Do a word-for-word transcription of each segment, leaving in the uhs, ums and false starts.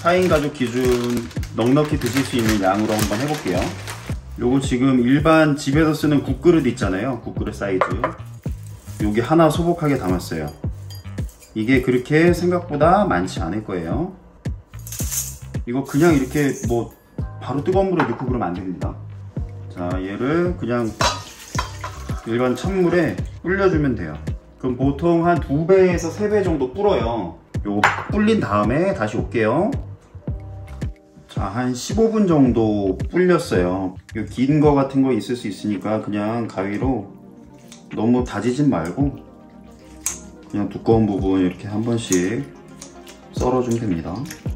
사 인 가족 기준 넉넉히 드실 수 있는 양으로 한번 해볼게요. 요거 지금 일반 집에서 쓰는 국그릇 있잖아요. 국그릇 사이즈. 요게 하나 소복하게 담았어요. 이게 그렇게 생각보다 많지 않을 거예요. 이거 그냥 이렇게 뭐 바로 뜨거운 물에 넣고 그러면 안 됩니다. 자, 얘를 그냥 일반 찬물에 불려주면 돼요. 그럼 보통 한 두 배에서 세 배 정도 불어요. 요거 불린 다음에 다시 올게요. 자, 한 십오 분 정도 불렸어요. 긴 거 같은 거 있을 수 있으니까 그냥 가위로 너무 다지진 말고 그냥 두꺼운 부분 이렇게 한 번씩 썰어주면 됩니다.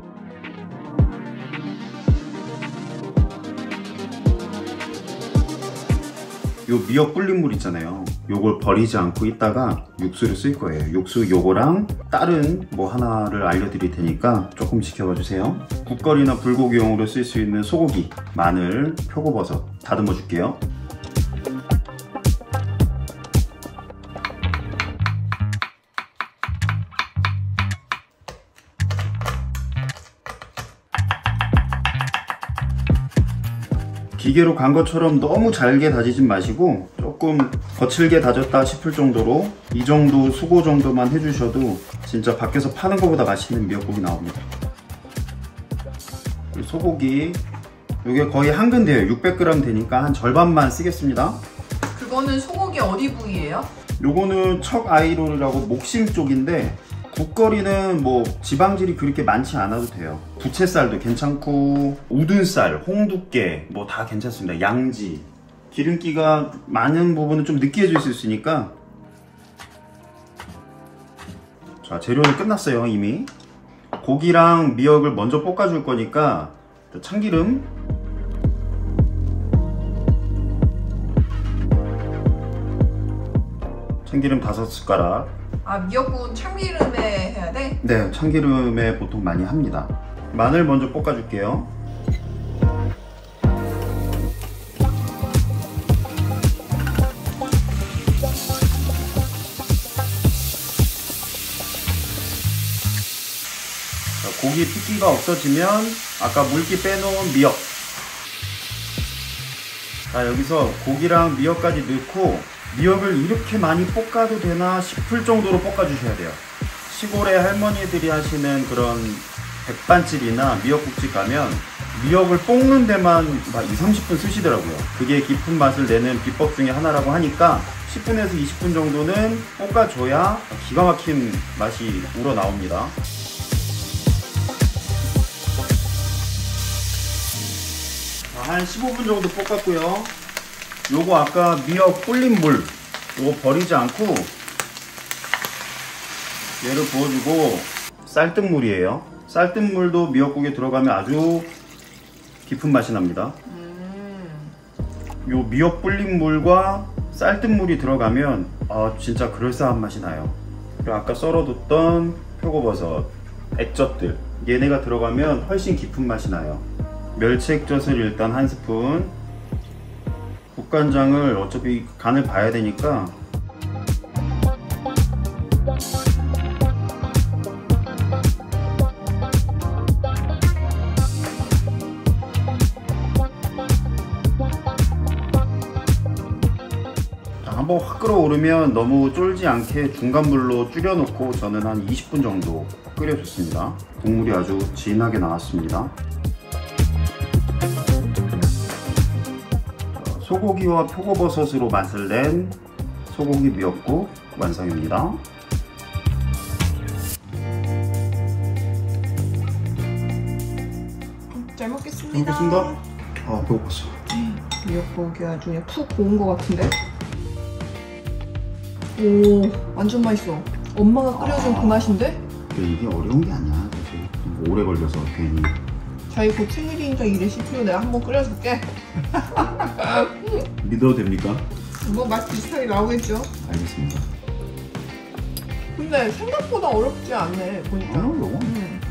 요 미역 불린 물 있잖아요. 요걸 버리지 않고 있다가 육수를 쓸 거예요. 육수 요거랑 다른 뭐 하나를 알려드릴 테니까 조금 지켜봐 주세요. 국거리나 불고기용으로 쓸 수 있는 소고기, 마늘, 표고버섯 다듬어 줄게요. 기계로 간 것처럼 너무 잘게 다지진 마시고 조금 거칠게 다졌다 싶을 정도로 이 정도 수고 정도만 해주셔도 진짜 밖에서 파는 것보다 맛있는 미역국이 나옵니다. 소고기 이게 거의 한근 돼요. 육백 그램 되니까 한 절반만 쓰겠습니다. 그거는 소고기 어디 부위예요? 요거는 척 아이롤이라고 목심 쪽인데 국거리는 뭐 지방질이 그렇게 많지 않아도 돼요. 부채살도 괜찮고 우둔살, 홍두깨 뭐 다 괜찮습니다. 양지 기름기가 많은 부분은 좀 느끼해질 수 있으니까. 자, 재료는 끝났어요. 이미 고기랑 미역을 먼저 볶아줄 거니까 참기름 참기름 다섯 숟가락. 아, 미역국은 참기름에 해야 돼? 네, 참기름에 보통 많이 합니다. 마늘 먼저 볶아줄게요. 자, 고기 핏기가 없어지면 아까 물기 빼놓은 미역. 자, 여기서 고기랑 미역까지 넣고 미역을 이렇게 많이 볶아도 되나 싶을 정도로 볶아주셔야 돼요. 시골의 할머니들이 하시는 그런 백반집이나 미역국집 가면 미역을 볶는 데만 막 이십, 삼십 분 쓰시더라고요. 그게 깊은 맛을 내는 비법 중에 하나라고 하니까 십 분에서 이십 분 정도는 볶아줘야 기가 막힌 맛이 우러나옵니다. 한 십오 분 정도 볶았고요. 요거 아까 미역 불린 물 요거 버리지 않고 얘를 부어주고 쌀뜨물이에요. 쌀뜨물도 미역국에 들어가면 아주 깊은 맛이 납니다. 음. 요 미역 불린 물과 쌀뜨물이 들어가면 아 진짜 그럴싸한 맛이 나요. 그리고 아까 썰어뒀던 표고버섯, 액젓들 얘네가 들어가면 훨씬 깊은 맛이 나요. 멸치 액젓을 일단 한 스푼, 국간장을 어차피 간을 봐야 되니까 자, 한번 확 끓어오르면 너무 쫄지 않게 중간불로 줄여놓고 저는 한 이십 분 정도 끓여줬습니다. 국물이 아주 진하게 나왔습니다. 소고기와 표고버섯으로 맛을 낸 소고기 미역국 완성입니다. 잘 먹겠습니다. 잘 먹겠습니다. 아, 배고팠어. 미역국이 아주 그냥 푹 고운 것 같은데? 오, 완전 맛있어. 엄마가 끓여준 아, 그 맛인데? 이게 어려운 게 아니야. 사실 오래 걸려서 괜히. 자기 곧 생일이니까 이 레시피로 내가 한번 끓여줄게. 믿어도 됩니까? 뭐 맛 비슷하게 나오겠죠? 알겠습니다. 근데 생각보다 어렵지 않네 보니까. 어, 이거? 음.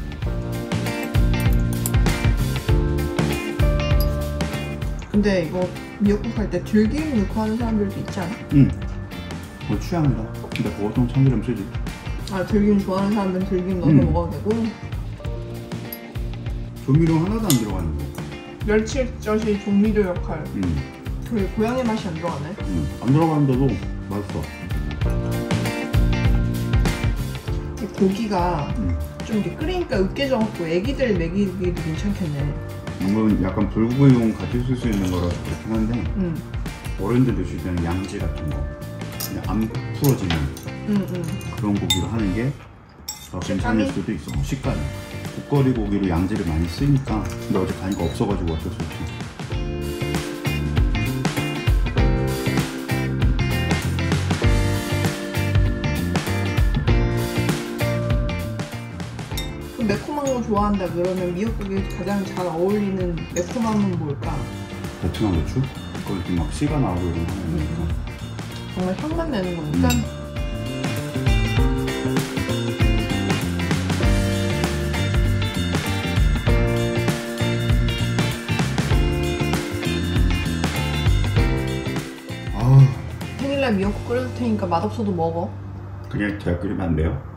근데 이거 미역국 할 때 들기름 넣고 하는 사람들도 있지 않아? 응. 뭐 취향이다. 근데 보통 참기름 쓰지. 아, 들기름 좋아하는 사람들은 들기름 넣어서 음. 먹어도 되고. 조미료 하나도 안 들어가는 거. 멸치젓이 조미료 역할. 음, 그리고 고양이 맛이 안 들어가네. 음. 안 들어가는데도 맛있어. 이 고기가 음. 좀 이렇게 끓이니까 으깨져갖고 애기들 먹이기도 괜찮겠네. 이건 약간 불구이용 같이 쓸 수 있는 거라서 그렇긴 한데 응, 어른들 드실 때는 양지 같은 거 그냥 안 풀어지는 응, 응. 그런 고기로 하는 게 더 식감이? 괜찮을 수도 있어. 식감이. 국거리 고기로 양지를 많이 쓰니까. 근데 어제 가니까 없어가지고 어쩔 수 없지. 그럼 매콤한 거 좋아한다 그러면 미역국에 가장 잘 어울리는 매콤함은 뭘까? 베트남 고추? 그거 이렇게 막 씨가 나오고 이런 거 하니까. 정말 향만 내는 거니까. 음. 아, 생일날 미역국 끓여줄 테니까 맛없어도 먹어. 그냥 제가 끓이면 안 돼요?